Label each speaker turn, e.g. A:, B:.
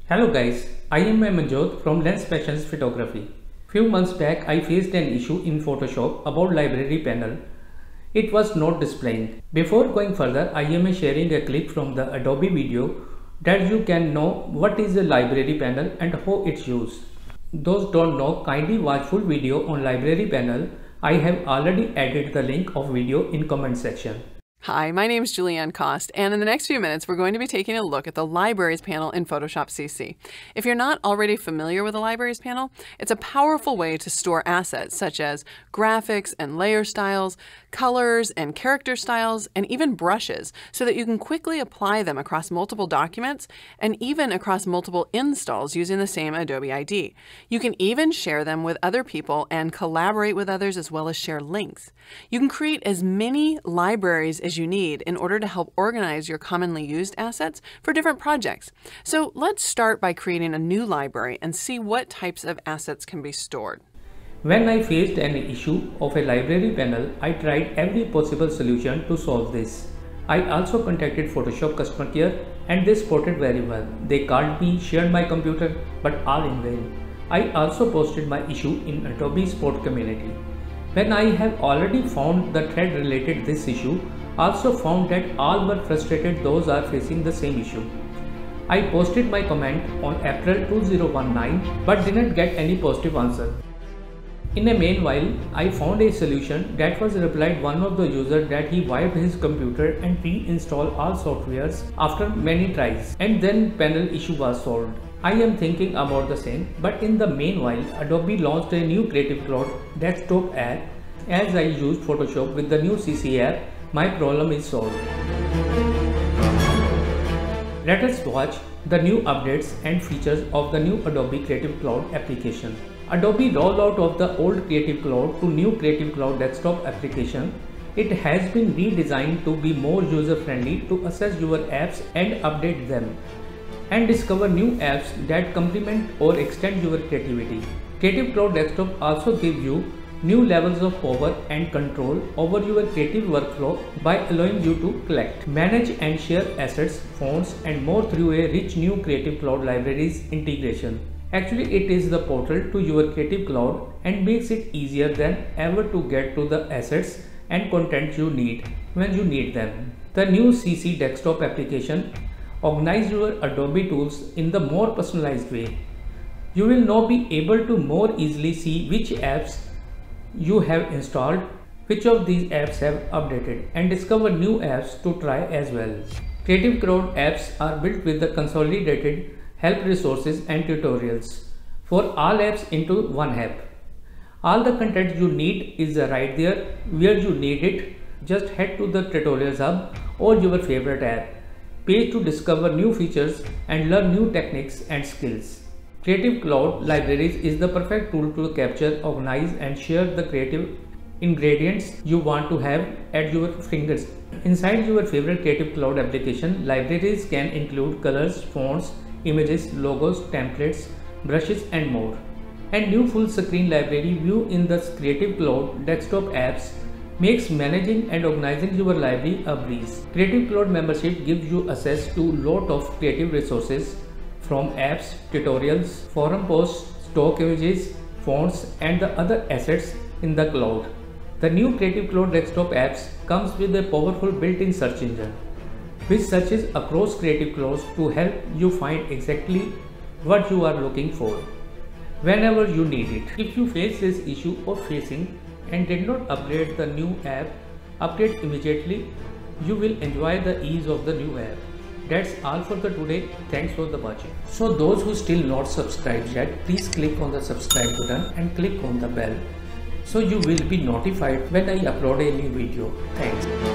A: Hello guys, I am Manjot from Lens Passions Photography. Few months back I faced an issue in Photoshop about library panel. It was not displaying. Before going further, I am sharing a clip from the Adobe video that you can know what is a library panel and how it's used. Those don't know, kindly watch full video on library panel. I have already added the link of video in comment section.
B: Hi, my name is Julianne Cost, and in the next few minutes, we're going to be taking a look at the Libraries panel in Photoshop CC. If you're not already familiar with the Libraries panel, it's a powerful way to store assets such as graphics and layer styles, colors and character styles, and even brushes, so that you can quickly apply them across multiple documents and even across multiple installs using the same Adobe ID. You can even share them with other people and collaborate with others as well as share links. You can create as many libraries as you need in order to help organize your commonly used assets for different projects. So let's start by creating a new library and see what types of assets can be stored.
A: When I faced an issue of a library panel, I tried every possible solution to solve this. I also contacted Photoshop customer care and they supported very well. They called me, shared my computer, but all in vain. I also posted my issue in Adobe support community. When I have already found the thread related this issue, also found that all were frustrated, those are facing the same issue. I posted my comment on April 2019 but didn't get any positive answer. In a meanwhile, I found a solution that was replied one of the users that he wiped his computer and reinstalled all softwares after many tries, and then panel issue was solved. I am thinking about the same, but in the meanwhile, Adobe launched a new Creative Cloud desktop app. As I used Photoshop with the new CC app, my problem is solved. Let us watch the new updates and features of the new Adobe Creative Cloud application. Adobe rollout of the old Creative Cloud to new Creative Cloud desktop application. It has been redesigned to be more user-friendly to access your apps and update them, and discover new apps that complement or extend your creativity. Creative Cloud Desktop also gives you new levels of power and control over your creative workflow by allowing you to collect, manage and share assets, fonts and more through a rich new Creative Cloud Libraries integration. Actually, it is the portal to your Creative Cloud and makes it easier than ever to get to the assets and content you need when you need them. The new CC desktop application organize your Adobe tools in the more personalized way. You will now be able to more easily see which apps you have installed, which of these apps have updated, and discover new apps to try as well. Creative Cloud apps are built with the consolidated help resources and tutorials for all apps into one app. All the content you need is right there where you need it. Just head to the Tutorials Hub or your favorite app page to discover new features and learn new techniques and skills. Creative Cloud Libraries is the perfect tool to capture, organize and share the creative ingredients you want to have at your fingers. Inside your favorite Creative Cloud application, libraries can include colors, fonts, images, logos, templates, brushes and more. And new full screen library view in the Creative Cloud desktop apps makes managing and organizing your library a breeze. Creative Cloud membership gives you access to lot of creative resources from apps, tutorials, forum posts, stock images, fonts and the other assets in the cloud. The new Creative Cloud desktop apps comes with a powerful built-in search engine which searches across Creative Clouds to help you find exactly what you are looking for whenever you need it. If you face this issue of facing and did not upgrade the new app, upgrade immediately. You will enjoy the ease of the new app. That's all for the today. Thanks for the watching. So those who still not subscribed yet, please click on the subscribe button and click on the bell so you will be notified when I upload a new video. Thanks.